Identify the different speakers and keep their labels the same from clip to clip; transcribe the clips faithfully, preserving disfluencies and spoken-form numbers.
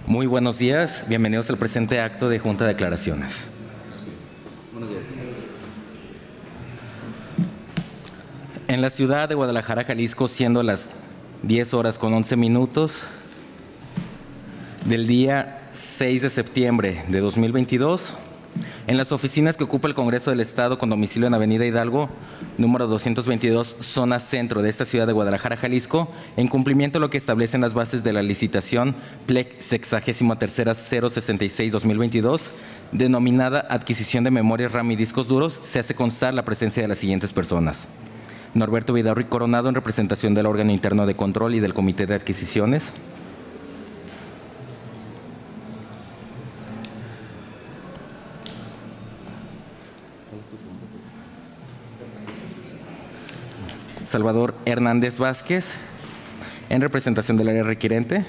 Speaker 1: Muy buenos días, bienvenidos al presente acto de Junta de Declaraciones.
Speaker 2: Buenos días.
Speaker 1: En la ciudad de Guadalajara, Jalisco, siendo las diez horas con once minutos del día seis de septiembre de dos mil veintidós, en las oficinas que ocupa el Congreso del Estado con domicilio en Avenida Hidalgo, número doscientos veintidós, zona centro de esta ciudad de Guadalajara, Jalisco, en cumplimiento de lo que establecen las bases de la licitación P L E C sexagésima tercera cero sesenta y seis dos mil veintidós, denominada Adquisición de Memorias RAM y Discos Duros, se hace constar la presencia de las siguientes personas: Norberto Vidaurri Coronado, en representación del órgano interno de control y del Comité de Adquisiciones; Salvador Hernández Vázquez, en representación del área requirente;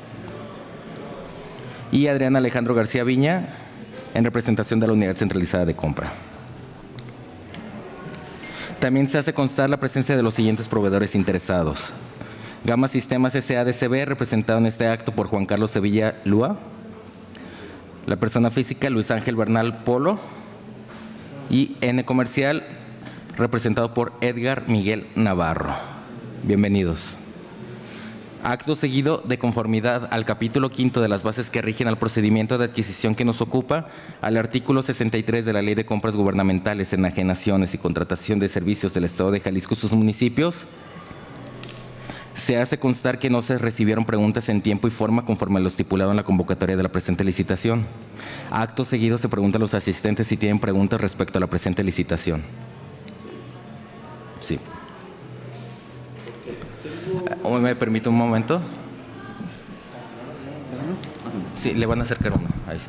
Speaker 1: y Adrián Alejandro García Viña, en representación de la Unidad Centralizada de Compra. También se hace constar la presencia de los siguientes proveedores interesados: Gama Sistemas S A D C B, representado en este acto por Juan Carlos Sevilla Lúa; la persona física Luis Ángel Bernal Polo; y N Comercial, representado por Edgar Miguel Navarro. Bienvenidos. Acto seguido, de conformidad al capítulo quinto de las bases que rigen al procedimiento de adquisición que nos ocupa, al artículo sesenta y tres de la Ley de Compras Gubernamentales, Enajenaciones y Contratación de Servicios del Estado de Jalisco y sus municipios, se hace constar que no se recibieron preguntas en tiempo y forma conforme a lo estipulado en la convocatoria de la presente licitación. Acto seguido, se pregunta a los asistentes si tienen preguntas respecto a la presente licitación. Sí. ¿Me permite un momento? Sí, le van a acercar uno. Ahí sí.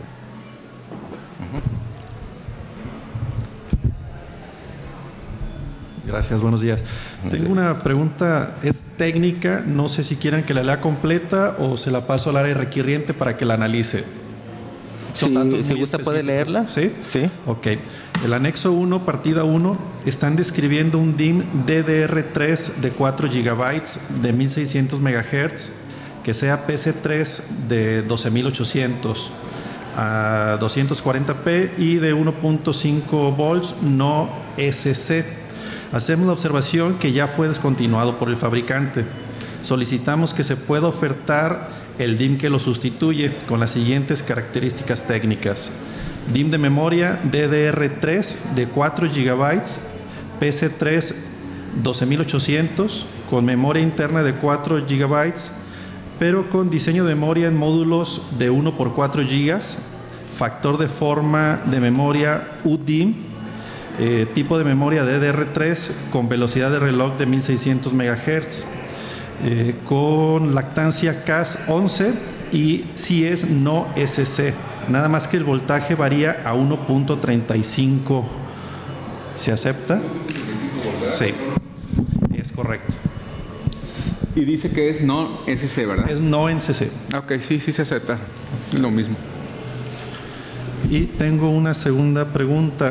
Speaker 3: Uh-huh. Gracias, buenos días. Buenos Tengo días. Una pregunta, es técnica, no sé si quieran que la lea completa o se la paso al área requiriente para que la analice.
Speaker 1: Sí, si gusta puede leerla.
Speaker 3: ¿Sí?
Speaker 1: Sí.
Speaker 3: Ok. El anexo uno, partida uno, están describiendo un D I M D D R tres de cuatro gigabytes de mil seiscientos megahertz, que sea P C tres de doce mil ochocientos a doscientos cuarenta p y de uno punto cinco volts, no S C. Hacemos la observación que ya fue descontinuado por el fabricante. Solicitamos que se pueda ofertar el D I M que lo sustituye con las siguientes características técnicas: D I M de memoria D D R tres de cuatro gigabytes, P C tres doce mil ochocientos, con memoria interna de cuatro gigabytes, pero con diseño de memoria en módulos de uno por cuatro gigas, factor de forma de memoria U D I M, eh, tipo de memoria D D R tres con velocidad de reloj de mil seiscientos megahertz, eh, con lactancia C A S once y si es no S C. Nada más que el voltaje varía a uno punto treinta y cinco. ¿Se acepta? Sí, es correcto.
Speaker 2: Y dice que es no S C, ¿verdad?
Speaker 3: Es no N C C.
Speaker 2: Ok, sí, sí se acepta. Es lo mismo.
Speaker 3: Y tengo una segunda pregunta.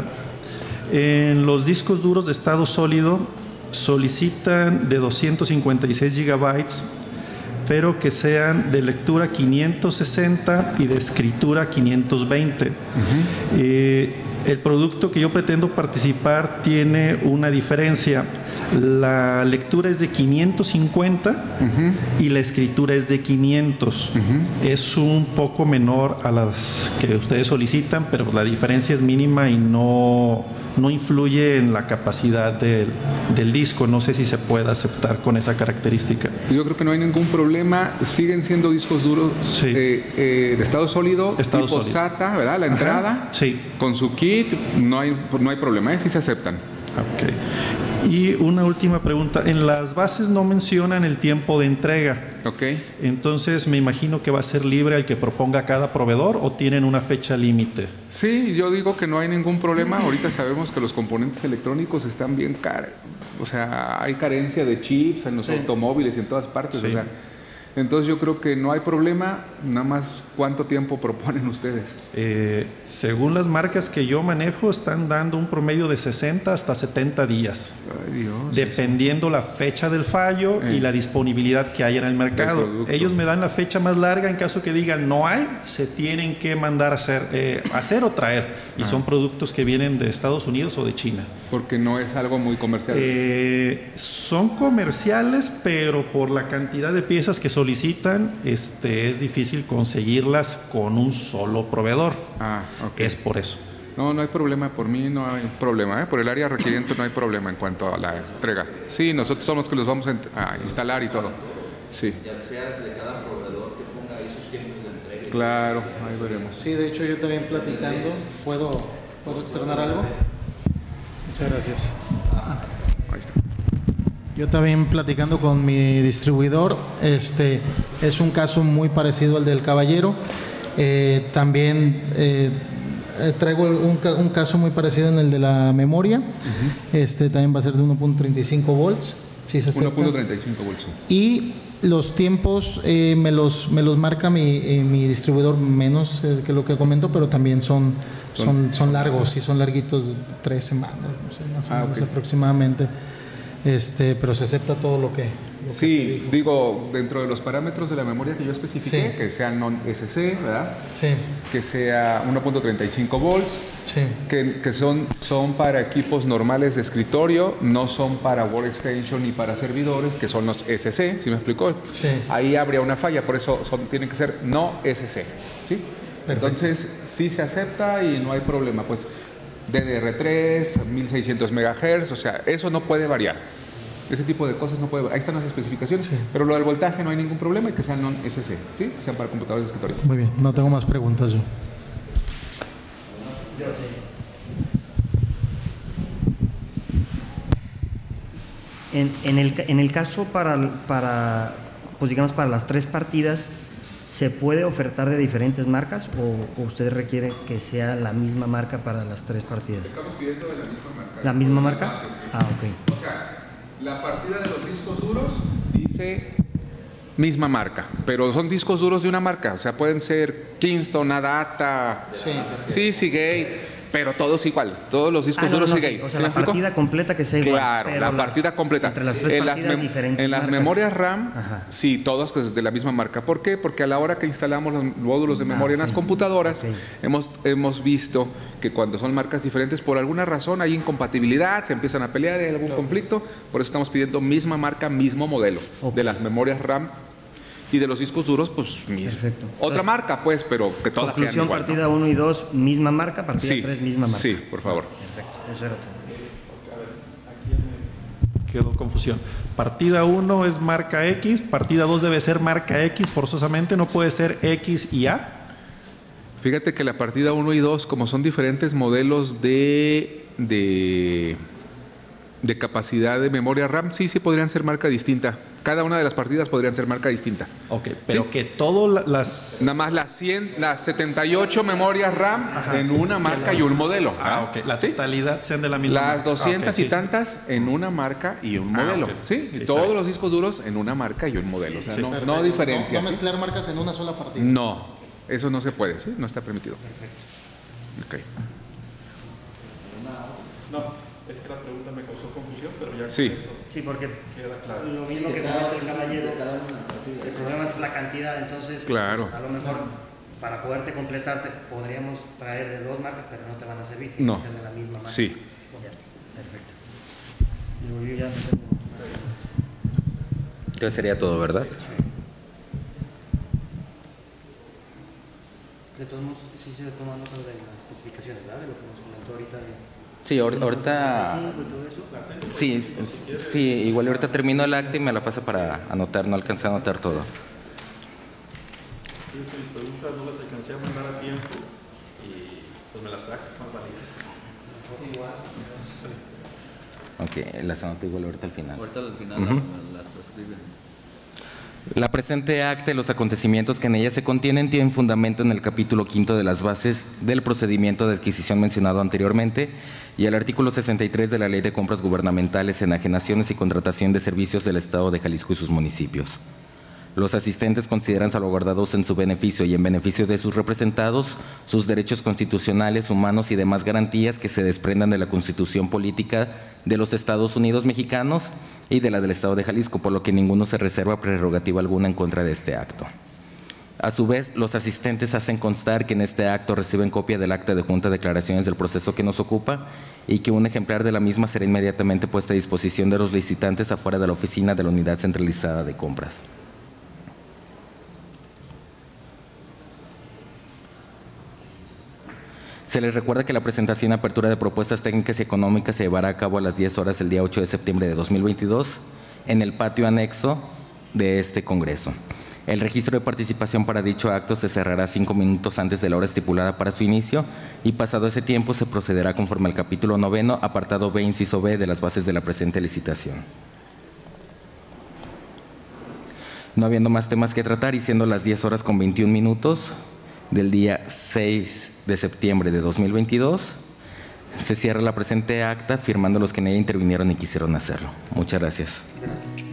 Speaker 3: En los discos duros de estado sólido solicitan de doscientos cincuenta y seis gigabytes, pero que sean de lectura quinientos sesenta y de escritura quinientos veinte. Uh-huh. eh, el producto que yo pretendo participar tiene una diferencia. La lectura es de quinientos cincuenta uh-huh. y la escritura es de quinientos. Uh-huh. Es un poco menor a las que ustedes solicitan, pero la diferencia es mínima y no, no influye en la capacidad del, del disco. No sé si se puede aceptar con esa característica.
Speaker 2: Yo creo que no hay ningún problema. Siguen siendo discos duros sí. eh, eh, de estado sólido,
Speaker 3: estado
Speaker 2: tipo
Speaker 3: sólido.
Speaker 2: SATA, ¿verdad? La
Speaker 3: Ajá.
Speaker 2: entrada,
Speaker 3: sí.
Speaker 2: con su kit, no hay, no hay problema, ¿eh? Sí se aceptan.
Speaker 3: Ok. Y una última pregunta. En las bases no mencionan el tiempo de entrega.
Speaker 2: Ok.
Speaker 3: Entonces, me imagino que va a ser libre el que proponga cada proveedor, ¿o tienen una fecha límite?
Speaker 2: Sí, yo digo que no hay ningún problema. Ahorita sabemos que los componentes electrónicos están bien caros. O sea, hay carencia de chips en los sí. automóviles y en todas partes. Sí. O sea, Entonces yo creo que no hay problema, nada más ¿cuánto tiempo proponen ustedes?
Speaker 3: Eh, según las marcas que yo manejo, están dando un promedio de sesenta hasta setenta días,
Speaker 2: Ay, Dios,
Speaker 3: dependiendo la fecha del fallo
Speaker 2: Eh.
Speaker 3: y la disponibilidad que hay en el mercado.
Speaker 2: producto.
Speaker 3: Ellos me dan la fecha más larga en caso que digan no hay, se tienen que mandar a hacer, eh, hacer o traer, y
Speaker 2: Ah.
Speaker 3: son productos que vienen de Estados Unidos o de China.
Speaker 2: Porque no es algo muy comercial.
Speaker 3: Eh, son comerciales, pero por la cantidad de piezas que solicitan, este, es difícil conseguirlas con un solo proveedor.
Speaker 2: ah, ok.
Speaker 3: Es por eso.
Speaker 2: No, no hay problema, por mí no hay problema, ¿eh? Por el área requiriente no hay problema en cuanto a la entrega. Sí, nosotros somos los que los vamos a, a instalar y todo. Sí.
Speaker 1: Ya sea de cada proveedor que ponga ahí sus tiempos de entrega.
Speaker 2: Claro, ahí veremos.
Speaker 4: Sí, de hecho yo también platicando, ¿puedo, ¿puedo externar algo? Muchas gracias.
Speaker 2: Ahí está.
Speaker 4: Yo también platicando con mi distribuidor, este es un caso muy parecido al del caballero. Eh, también eh, traigo un, un caso muy parecido en el de la memoria. Uh-huh. Este también va a ser de uno punto treinta y cinco volts. Sí se
Speaker 2: uno punto treinta y cinco volts.
Speaker 4: Y los tiempos eh, me los me los marca mi, eh, mi distribuidor menos eh, que lo que comento, pero también son son, son largos, sí son larguitos, tres semanas, no sé, más o
Speaker 2: ah,
Speaker 4: menos
Speaker 2: okay.
Speaker 4: aproximadamente. Este, pero se acepta todo lo que. Lo
Speaker 2: sí, que digo, dentro de los parámetros de la memoria que yo especifiqué, sí. Que sea non-S C, ¿verdad?
Speaker 4: Sí.
Speaker 2: Que sea uno punto treinta y cinco volts,
Speaker 4: sí.
Speaker 2: que, que son, son para equipos normales de escritorio, no son para workstation ni para servidores, que son los S C, ¿sí me explicó?
Speaker 4: Sí.
Speaker 2: Ahí habría una falla, por eso son, tienen que ser no S C, ¿sí? Perfecto. Entonces, sí se acepta y no hay problema, pues D D R tres, mil seiscientos megahertz, o sea, eso no puede variar. Ese tipo de cosas no puede variar. Ahí están las especificaciones, sí. Pero lo del voltaje no hay ningún problema y que sean non-S C, ¿sí? Que sean para computadores de escritorio.
Speaker 4: Muy bien, no tengo más preguntas yo.
Speaker 5: En, en, el, en el caso para, para, pues digamos, para las tres partidas, ¿se puede ofertar de diferentes marcas o, o usted requiere que sea la misma marca para las tres partidas?
Speaker 2: Estamos pidiendo de la misma marca.
Speaker 5: ¿La misma marca? Ah, ok.
Speaker 2: O sea, la partida de los discos duros dice misma marca, pero son discos duros de una marca, o sea, pueden ser Kingston, Adata,
Speaker 4: sí,
Speaker 2: sí, Seagate, pero todos iguales, todos los discos
Speaker 5: ah, no,
Speaker 2: duros
Speaker 5: no,
Speaker 2: Seagate.
Speaker 5: Sí. O sea,
Speaker 2: ¿Sí
Speaker 5: la partida completa que sea igual.
Speaker 2: Claro, la partida
Speaker 5: las,
Speaker 2: completa.
Speaker 5: Entre las tres
Speaker 2: en
Speaker 5: partidas
Speaker 2: las,
Speaker 5: diferentes
Speaker 2: en las
Speaker 5: marcas.
Speaker 2: memorias RAM,
Speaker 5: ajá.
Speaker 2: Sí, todas de la misma marca. ¿Por qué? Porque a la hora que instalamos los módulos de memoria ah, okay. en las computadoras, okay. hemos, hemos visto que cuando son marcas diferentes, por alguna razón hay incompatibilidad, se empiezan a pelear, hay algún claro. conflicto, por eso estamos pidiendo misma marca, mismo modelo okay. de las memorias RAM. Y de los discos duros, pues mismo. Perfecto. Otra Entonces, marca, pues, pero que todas sean igual.
Speaker 5: Partida uno ¿no? y dos, misma marca, partida
Speaker 2: sí,
Speaker 5: tres, misma marca.
Speaker 2: Sí, por favor.
Speaker 5: Perfecto, eso era todo.
Speaker 3: A ver, aquí me quedó confusión. Partida uno es marca X, partida dos debe ser marca X forzosamente, no puede ser X y A.
Speaker 2: Fíjate que la partida uno y dos, como son diferentes modelos de, de, de capacidad de memoria RAM, sí, sí podrían ser marca distinta. Cada una de las partidas podrían ser marca distinta.
Speaker 3: Ok, pero ¿sí? Que todas las...
Speaker 2: Nada más las, cien, las setenta y ocho memorias RAM ajá, en una marca la... y un modelo.
Speaker 3: Ah, ok. La
Speaker 2: ¿sí?
Speaker 3: totalidad sean de la misma
Speaker 2: Las
Speaker 3: marca.
Speaker 2: doscientas
Speaker 3: ah, okay,
Speaker 2: y sí, tantas sí. en una marca y un modelo. Ah, okay. ¿Sí? Y sí, todos los discos duros en una marca y un modelo. O sea, sí, no, no diferencia.
Speaker 4: No, no
Speaker 2: ¿sí?
Speaker 4: mezclar marcas en una sola partida.
Speaker 2: No, eso no se puede, ¿sí? No está permitido. Perfecto. Ok.
Speaker 3: No, es que la pregunta me causó confusión, pero ya...
Speaker 2: Sí.
Speaker 5: Sí, porque
Speaker 3: queda claro.
Speaker 5: Lo mismo que comenta el caballero, el problema es la cantidad, entonces
Speaker 2: claro.
Speaker 5: pues, a lo mejor para poderte completarte podríamos traer de dos marcas, pero no te van a servir,
Speaker 2: no.
Speaker 5: que ser de la misma marca.
Speaker 2: Sí.
Speaker 5: Ya, perfecto. Yo, yo ya
Speaker 1: Entonces sería todo, ¿verdad?
Speaker 5: Sí. De todos modos, sí se toma nota de las especificaciones, ¿verdad? De lo que nos comentó ahorita de...
Speaker 1: Sí, ahorita... Sí, sí, igual ahorita termino el acta y me la paso para anotar, no alcancé a anotar todo.
Speaker 3: Mis preguntas no las alcancé a mandar a tiempo y pues me las traje, más valía.
Speaker 1: Ok, las anoto igual ahorita al final.
Speaker 6: Ahorita al final
Speaker 1: uh-huh.
Speaker 6: las transcriben.
Speaker 1: La presente acta y los acontecimientos que en ella se contienen tienen fundamento en el capítulo quinto de las bases del procedimiento de adquisición mencionado anteriormente y el artículo sesenta y tres de la Ley de Compras Gubernamentales, Enajenaciones y Contratación de Servicios del Estado de Jalisco y sus municipios. Los asistentes consideran salvaguardados en su beneficio y en beneficio de sus representados sus derechos constitucionales, humanos y demás garantías que se desprendan de la Constitución Política de los Estados Unidos Mexicanos y de la del Estado de Jalisco, por lo que ninguno se reserva prerrogativa alguna en contra de este acto. A su vez, los asistentes hacen constar que en este acto reciben copia del acta de junta de declaraciones del proceso que nos ocupa y que un ejemplar de la misma será inmediatamente puesta a disposición de los licitantes afuera de la oficina de la Unidad Centralizada de Compras. Se les recuerda que la presentación y apertura de propuestas técnicas y económicas se llevará a cabo a las diez horas el día ocho de septiembre de dos mil veintidós en el patio anexo de este Congreso. El registro de participación para dicho acto se cerrará cinco minutos antes de la hora estipulada para su inicio y pasado ese tiempo se procederá conforme al capítulo noveno, apartado B, inciso B de las bases de la presente licitación. No habiendo más temas que tratar y siendo las diez horas con veintiún minutos del día seis de septiembre de dos mil veintidós, se cierra la presente acta firmando los que en ella intervinieron y quisieron hacerlo. Muchas gracias.
Speaker 5: Gracias.